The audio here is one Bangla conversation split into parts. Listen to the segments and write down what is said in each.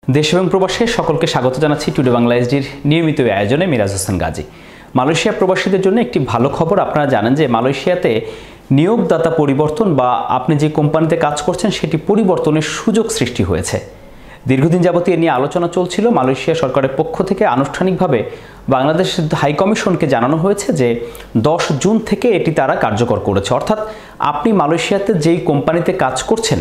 দেশ এবং প্রবাসে সকলকে স্বাগত জানাচ্ছি টুডে বাংলা এসডির নিয়মিত আয়োজনে মিরাজ হোসেন গাজী। মালয়েশিয়া প্রবাসীদের জন্য একটি ভালো খবর। আপনারা জানেন যে মালয়েশিয়াতে নিয়োগদাতা পরিবর্তন বা আপনি যে কোম্পানিতে কাজ করছেন সেটি পরিবর্তনের সুযোগ সৃষ্টি হয়েছে। দীর্ঘদিন যাবত এ নিয়ে আলোচনা চলছিল। মালয়েশিয়া সরকারের পক্ষ থেকে আনুষ্ঠানিকভাবে বাংলাদেশ হাই কমিশনকে জানানো হয়েছে যে 10 জুন থেকে এটি তারা কার্যকর করেছে। অর্থাৎ আপনি মালয়েশিয়াতে যেই কোম্পানিতে কাজ করছেন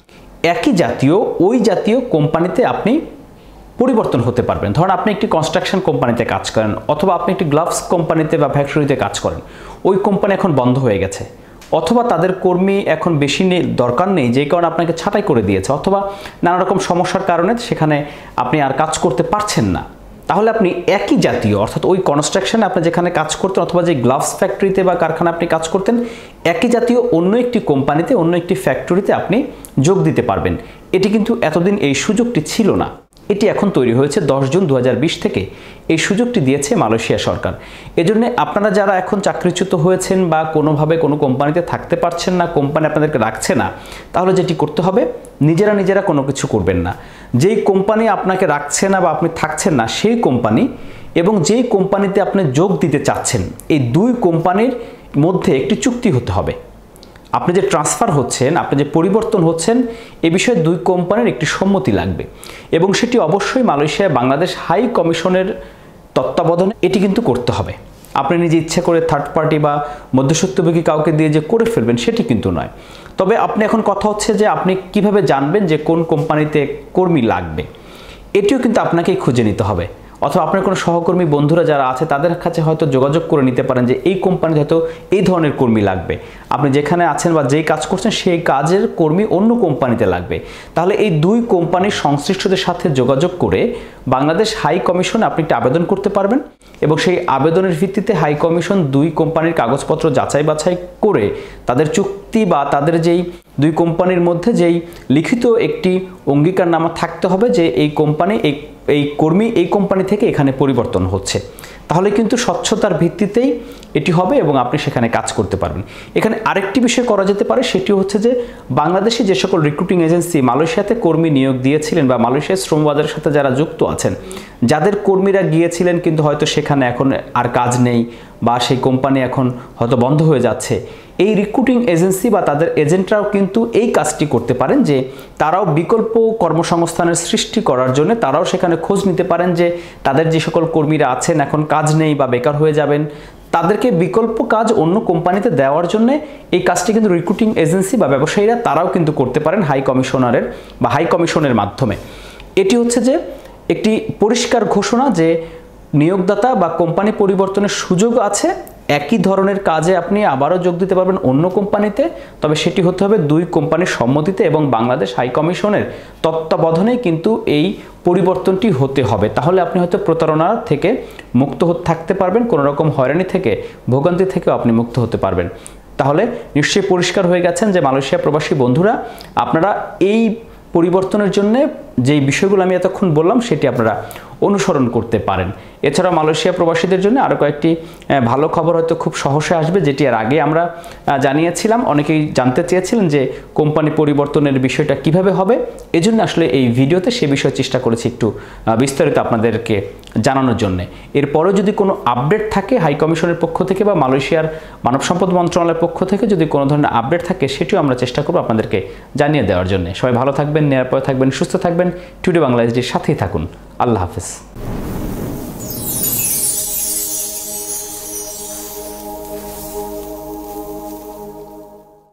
একই জাতীয় ওই জাতীয় কোম্পানিতে আপনি পরিবর্তন হতে পারবেন। ধরুন আপনি একটি কনস্ট্রাকশন কোম্পানিতে কাজ করেন অথবা আপনি একটি গ্লাভস কোম্পানিতে বা ফ্যাক্টরিতে কাজ করেন, ওই কোম্পানি এখন বন্ধ হয়ে গেছে অথবা তাদের কর্মী এখন বেশি দরকার নেই, যেই কারণে আপনাকে ছাঁটাই করে দিয়েছে অথবা নানা রকম সমস্যার কারণে সেখানে আপনি আর কাজ করতে পারছেন না, তাহলে আপনি একই জাতীয় অর্থাৎ ওই কনস্ট্রাকশনে আপনি যেখানে কাজ করতেন অথবা যে গ্লাভস ফ্যাক্টরিতে বা কারখানা আপনি কাজ করতেন একই জাতীয় অন্য একটি কোম্পানিতে অন্য একটি ফ্যাক্টরিতে আপনি যোগ দিতে পারবেন। এটি কিন্তু এতদিন এই সুযোগটি ছিল না, এটি এখন তৈরি হয়েছে 10 জুন 2020 থেকে এই সুযোগটি দিয়েছে মালয়েশিয়া সরকার। এজন্য আপনারা যারা এখন চাকরিচ্যুত হয়েছেন বা কোনোভাবে কোনো কোম্পানিতে থাকতে পারছেন না, কোম্পানি আপনাদেরকে রাখছে না, তাহলে যেটি করতে হবে নিজেরা কোনো কিছু করবেন না। যেই কোম্পানি আপনাকে রাখছে না বা আপনি থাকছেন না সেই কোম্পানি এবং যেই কোম্পানিতে আপনি যোগ দিতে চাচ্ছেন এই দুই কোম্পানির মধ্যে একটি চুক্তি হতে হবে। আপনি যে ট্রান্সফার হচ্ছেন, আপনি যে পরিবর্তন হচ্ছেন এ বিষয়ে দুই কোম্পানির একটি সম্মতি লাগবে এবং সেটি অবশ্যই মালয়েশিয়ায় বাংলাদেশ হাই কমিশনের তত্ত্বাবধানে এটি কিন্তু করতে হবে। আপনি নিজে ইচ্ছে করে থার্ড পার্টি বা মধ্যস্বত্বভোগী কাউকে দিয়ে যে করে ফেলবেন সেটি কিন্তু নয়। তবে আপনি এখন কথা হচ্ছে যে আপনি কিভাবে জানবেন যে কোন কোম্পানিতে কর্মী লাগবে, এটিও কিন্তু আপনাকেই খুঁজে নিতে হবে অথবা আপনার কোনো সহকর্মী বন্ধুরা যারা আছে তাদের কাছে হয়তো যোগাযোগ করে নিতে পারেন যে এই কোম্পানিতে হয়তো এই ধরনের কর্মী লাগবে। আপনি যেখানে আছেন বা যেই কাজ করছেন সেই কাজের কর্মী অন্য কোম্পানিতে লাগবে, তাহলে এই দুই কোম্পানির সংশ্লিষ্টদের সাথে যোগাযোগ করে বাংলাদেশ হাই কমিশনে আপনি একটা আবেদন করতে পারবেন এবং সেই আবেদনের ভিত্তিতে হাই কমিশন দুই কোম্পানির কাগজপত্র যাচাই বাছাই করে তাদের চুক্তি বা তাদের যেই দুই কোম্পানির মধ্যে যেই লিখিত একটি অঙ্গীকারনামা থাকতে হবে যে এই কোম্পানি এই কর্মী এই কোম্পানি থেকে এখানে পরিবর্তন হচ্ছে, তাহলে কিন্তু স্বচ্ছতার ভিত্তিতেই এটি হবে এবং আপনি সেখানে কাজ করতে পারবেন। এখানে আরেকটি বিষয় করা যেতে পারে, সেটি হচ্ছে যে বাংলাদেশি যে সকল রিক্রুটিং এজেন্সি মালয়েশিয়াতে কর্মী নিয়োগ দিয়েছিলেন বা মালয়েশিয়ার শ্রমবাজারের সাথে যারা যুক্ত আছেন, যাদের কর্মীরা গিয়েছিলেন কিন্তু হয়তো সেখানে এখন আর কাজ নেই বা সেই কোম্পানি এখন হয়তো বন্ধ হয়ে যাচ্ছে, এই রিক্রুটিং এজেন্সি বা তাদের এজেন্টরাও কিন্তু এই কাজটি করতে পারেন যে তারাও বিকল্প কর্মসংস্থানের সৃষ্টি করার জন্য তারাও সেখানে খোঁজ নিতে পারেন যে তাদের যে সকল কর্মীরা আছেন এখন কাজ নেই বা বেকার হয়ে যাবেন, তাদেরকে বিকল্প কাজ অন্য কোম্পানিতে দেওয়ার জন্য এই কাজটি কিন্তু রিক্রুটিং এজেন্সি বা ব্যবসায়ীরা তারাও কিন্তু করতে পারেন হাই কমিশনারের বা হাই কমিশনের মাধ্যমে। এটি হচ্ছে যে একটি পরিষ্কার ঘোষণা যে নিয়োগদাতা বা কোম্পানি পরিবর্তনের সুযোগ আছে, একই ধরনের কাজে আপনি আবারও যোগ দিতে পারবেন অন্য কোম্পানিতে, তবে সেটি হতে হবে দুই কোম্পানির সম্মতিতে এবং বাংলাদেশ হাই কমিশনের তত্ত্বাবধানেই কিন্তু এই পরিবর্তনটি হতে হবে। তাহলে আপনি হয়তো প্রতারণা থেকে মুক্ত থাকতে পারবেন, কোনো রকম হয়রানি থেকে ভোগান্তি থেকেও আপনি মুক্ত হতে পারবেন। তাহলে নিশ্চয়ই পরিষ্কার হয়ে গেছেন যে মালয়েশিয়া প্রবাসী বন্ধুরা আপনারা এই পরিবর্তনের জন্য যেই বিষয়গুলো আমি এতক্ষণ বললাম সেটি আপনারা অনুসরণ করতে পারেন। এছাড়া মালয়েশিয়া প্রবাসীদের জন্য আরও কয়েকটি ভালো খবর হয়তো খুব সহসে আসবে, যেটি এর আগে আমরা জানিয়েছিলাম। অনেকেই জানতে চেয়েছিলেন যে কোম্পানি পরিবর্তনের বিষয়টা কিভাবে হবে, এজন্য আসলে এই ভিডিওতে সে বিষয়ে চেষ্টা করেছি একটু বিস্তারিত আপনাদেরকে জানানোর জন্য। এরপরেও যদি কোনো আপডেট থাকে হাই কমিশনের পক্ষ থেকে বা মালয়েশিয়ার মানব সম্পদ মন্ত্রণালয়ের পক্ষ থেকে যদি কোনো ধরনের আপডেট থাকে সেটিও আমরা চেষ্টা করব আপনাদেরকে জানিয়ে দেওয়ার জন্য। সবাই ভালো থাকবেন, নিরাপদে থাকবেন, সুস্থ থাকবেন। টুডে বাংলা এসডির সাথেই থাকুন। আল্লাহ হাফেজ।